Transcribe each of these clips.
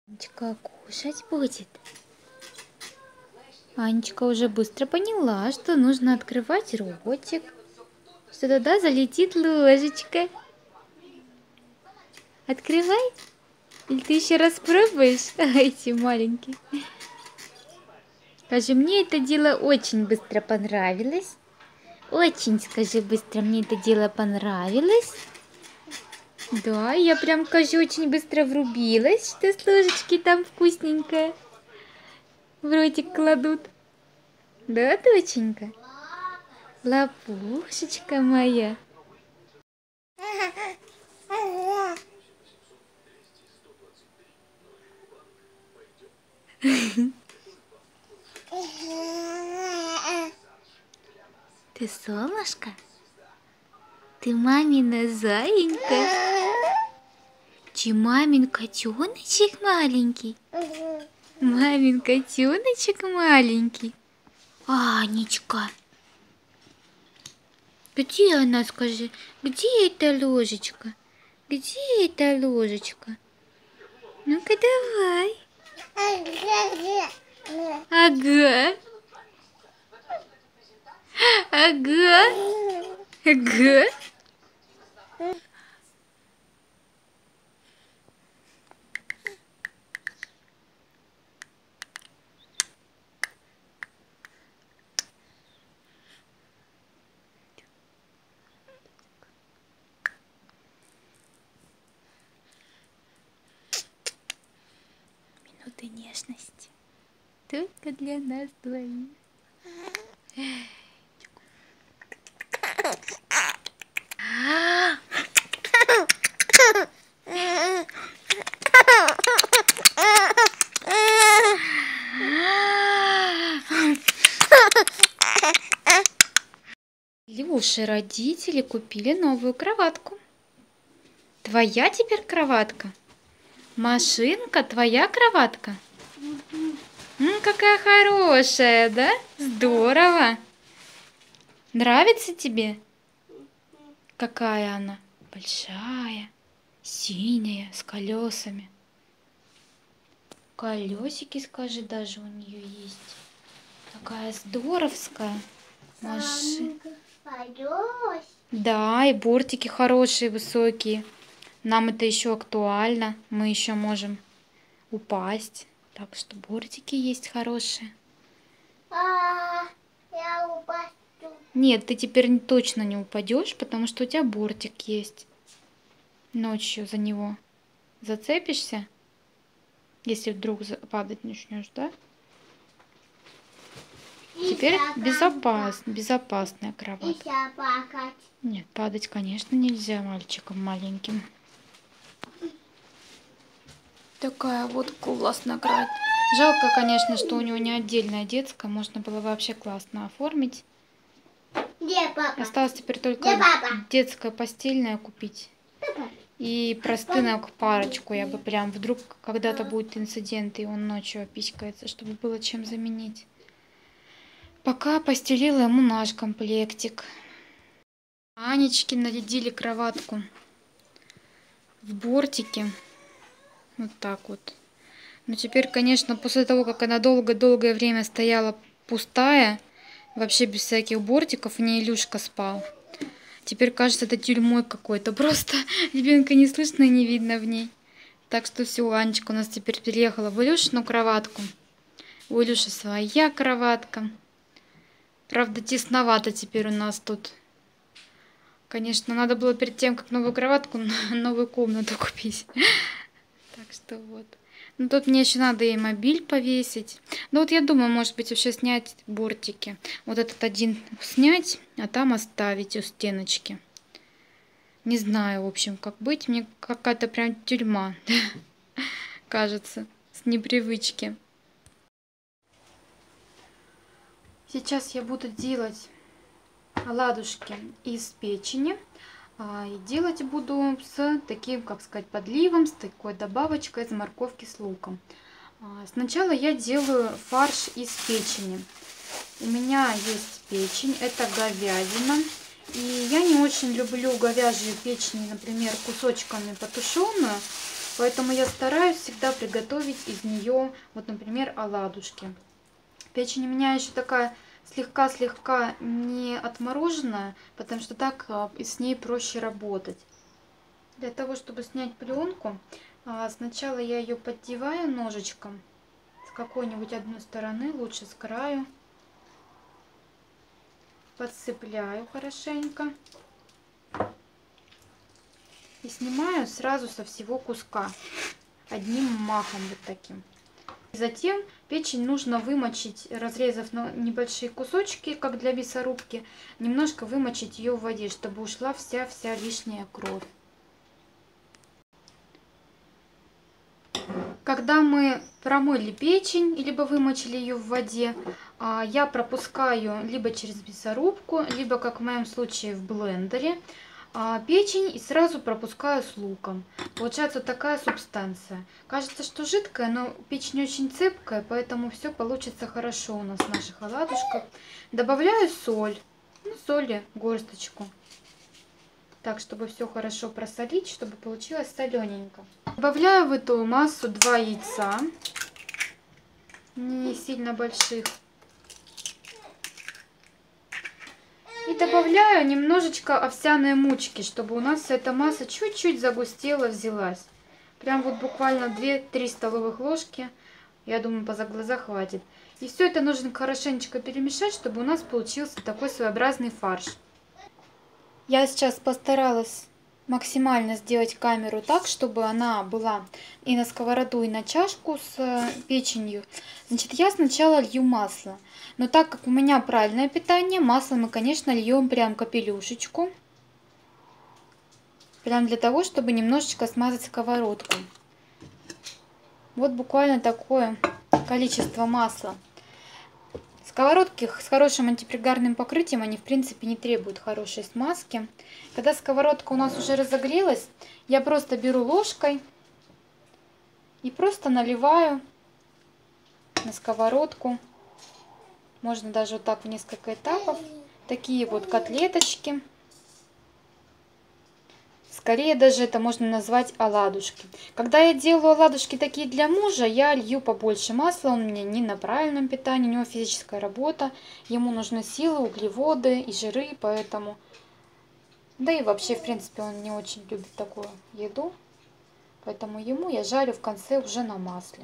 Анечка кушать будет. Анечка уже быстро поняла, что нужно открывать ротик, что туда залетит ложечка. Открывай. Или ты еще раз пробуешь? Эти маленькие. Скажи, мне это дело очень быстро понравилось. Очень, скажи быстро, мне это дело понравилось. Да, я прям, скажи, очень быстро врубилась, что с ложечки там вкусненькое в ротик кладут. Да, доченька? Лапушечка моя. Ты солнышко? Ты мамина заинька? Чи мамин котеночек маленький? Мамин котеночек маленький? Анечка. Где она, скажи? Где эта ложечка? Где эта ложечка? Ну-ка давай. Ага. Ага. Ага. Минуты нежности. Только для нас двоих. Илюши, родители купили новую кроватку. Твоя теперь кроватка? Машинка, твоя кроватка? Какая хорошая, да? Здорово. Нравится тебе? Какая она? Большая, синяя, с колесами. Колесики, скажи, даже у нее есть. Такая здоровская машина. Да, и бортики хорошие, высокие. Нам это еще актуально. Мы еще можем упасть. Так что бортики есть хорошие. Я упаду. Нет, ты теперь точно не упадешь, потому что у тебя бортик есть. Ночью за него зацепишься, если вдруг падать начнешь, да? Теперь безопасная кроватка. Нет, падать, конечно, нельзя мальчикам маленьким. Такая вот классная кровать. Жалко, конечно, что у него не отдельная детская. Можно было вообще классно оформить. Где папа? Осталось теперь только детская постельная купить. И простынок парочку. Я бы прям вдруг когда-то будет инцидент, и он ночью опичкается, чтобы было чем заменить. Пока постелила ему наш комплектик. Анечки нарядили кроватку в бортике. Вот так вот. Но теперь, конечно, после того, как она долгое время стояла пустая, вообще без всяких бортиков, в ней Илюшка спал. Теперь кажется, это тюрьмой какой-то. Просто ребенка не слышно и не видно в ней. Так что все, Анечка у нас теперь переехала в Илюшину кроватку. У Илюши своя кроватка. Правда, тесновато теперь у нас тут. Конечно, надо было перед тем, как новую кроватку, новую комнату купить. Так что вот. Ну, тут мне еще надо и мобиль повесить. Ну, вот я думаю, может быть, вообще снять бортики. Вот этот один снять, а там оставить у стеночки. Не знаю, в общем, как быть. Мне какая-то прям тюрьма, кажется, с непривычки. Сейчас я буду делать оладушки из печени. И делать буду с таким, как сказать, подливом, с такой добавочкой из морковки с луком. Сначала я делаю фарш из печени. У меня есть печень, это говядина. И я не очень люблю говяжью печень, например, кусочками потушенную. Поэтому я стараюсь всегда приготовить из нее, вот, например, оладушки. Печень у меня еще такая слегка-слегка не отмороженная, потому что так с ней проще работать. Для того, чтобы снять пленку, сначала я ее поддеваю ножичком с какой-нибудь одной стороны, лучше с краю. Подцепляю хорошенько и снимаю сразу со всего куска одним махом вот таким. Затем печень нужно вымочить, разрезав на небольшие кусочки, как для мясорубки, немножко вымочить ее в воде, чтобы ушла вся лишняя кровь. Когда мы промыли печень, либо вымочили ее в воде, я пропускаю либо через мясорубку, либо, как в моем случае, в блендере, печень и сразу пропускаю с луком. Получается вот такая субстанция. Кажется, что жидкая, но печень очень цепкая, поэтому все получится хорошо у нас в наших оладушках. Добавляю соль, соли горсточку. Так, чтобы все хорошо просолить, чтобы получилось солененько. Добавляю в эту массу 2 яйца, не сильно больших. И добавляю немножечко овсяной мучки, чтобы у нас вся эта масса чуть-чуть загустела, взялась. Прям вот буквально 2-3 столовых ложки, я думаю, за глаза хватит. И все это нужно хорошенечко перемешать, чтобы у нас получился такой своеобразный фарш. Я сейчас постаралась максимально сделать камеру так, чтобы она была и на сковороду, и на чашку с печенью. Значит, я сначала лью масло. Но так как у меня правильное питание, масло мы, конечно, льем прям капелюшечку. Прям для того, чтобы немножечко смазать сковородку. Вот буквально такое количество масла. Сковородки с хорошим антипригарным покрытием, они в принципе не требуют хорошей смазки. Когда сковородка у нас уже разогрелась, я просто беру ложкой и просто наливаю на сковородку. Можно даже вот так в несколько этапов. Такие вот котлеточки. Скорее даже это можно назвать оладушки. Когда я делаю оладушки такие для мужа, я лью побольше масла. Он у меня не на правильном питании, у него физическая работа. Ему нужны силы, углеводы и жиры, поэтому... Да и вообще, в принципе, он не очень любит такую еду. Поэтому ему я жарю в конце уже на масле.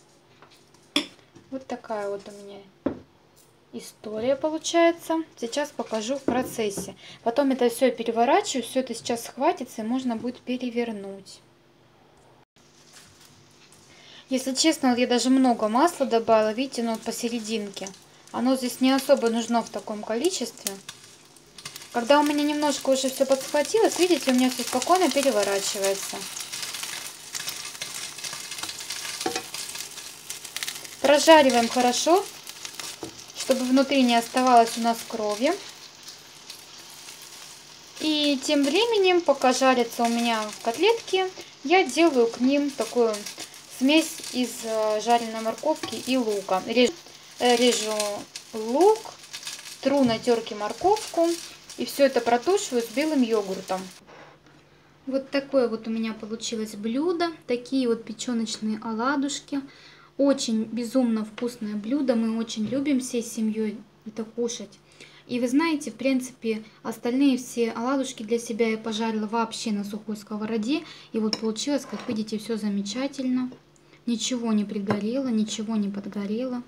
Вот такая вот у меня история получается. Сейчас покажу в процессе. Потом это все переворачиваю. Все это сейчас схватится и можно будет перевернуть. Если честно, вот я даже много масла добавила. Видите, ну вот посерединке. Оно здесь не особо нужно в таком количестве. Когда у меня немножко уже все подсхватилось, видите, у меня все спокойно переворачивается. Прожариваем хорошо, чтобы внутри не оставалось у нас крови. И тем временем, пока жарятся у меня котлетки, я делаю к ним такую смесь из жареной морковки и лука. Режу лук, тру на терке морковку и все это протушиваю с белым йогуртом. Вот такое вот у меня получилось блюдо. Такие вот печеночные оладушки. Очень безумно вкусное блюдо. Мы очень любим всей семьей это кушать. И вы знаете, в принципе, остальные все оладушки для себя я пожарила вообще на сухой сковороде. И вот получилось, как видите, все замечательно. Ничего не пригорело, ничего не подгорело.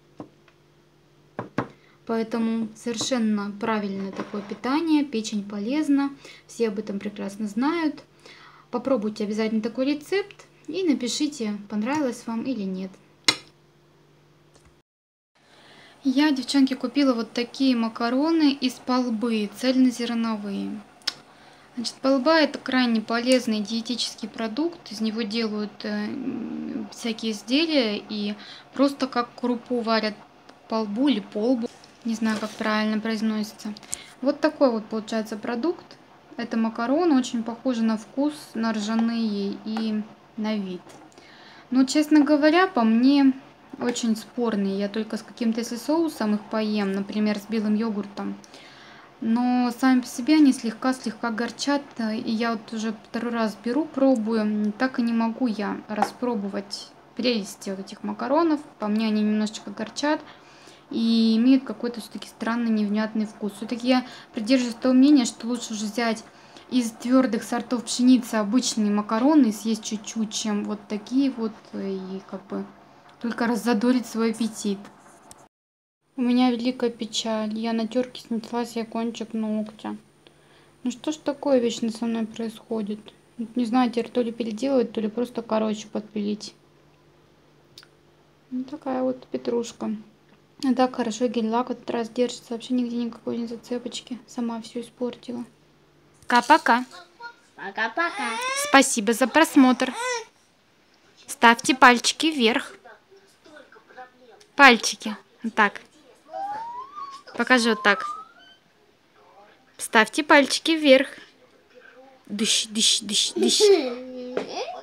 Поэтому совершенно правильное такое питание. Печень полезна. Все об этом прекрасно знают. Попробуйте обязательно такой рецепт. И напишите, понравилось вам или нет. Я, девчонки, купила вот такие макароны из полбы, цельнозерновые. Значит, полба — это крайне полезный диетический продукт. Из него делают всякие изделия и просто как крупу варят полбу или полбу. Не знаю, как правильно произносится. Вот такой вот получается продукт. Это макароны, очень похожи на вкус, на ржаные и на вид. Но, честно говоря, по мне очень спорные. Я только с каким-то если соусом их поем, например, с белым йогуртом. Но сами по себе они слегка-слегка горчат. И я вот уже второй раз беру, пробую. Так и не могу я распробовать прелести вот этих макаронов. По мне они немножечко горчат и имеют какой-то все-таки странный невнятный вкус. Все-таки я придерживаюсь того мнения, что лучше уже взять из твердых сортов пшеницы обычные макароны и съесть чуть-чуть, чем вот такие вот, и как бы только раззадорить свой аппетит. У меня великая печаль. Я на терке снесла себе кончик ногтя. Ну что ж такое вечно со мной происходит? Не знаю, теперь то ли переделывать, то ли просто короче подпилить. Ну, такая вот петрушка. А так хорошо гель-лак в этот раз держится. Вообще нигде никакой не зацепочки. Сама все испортила. Пока-пока. Пока-пока. Спасибо за просмотр. Ставьте пальчики вверх. Пальчики. Вот так. Покажи вот так. Ставьте пальчики вверх. Дыщ, дыщ, дыщ, дыщ.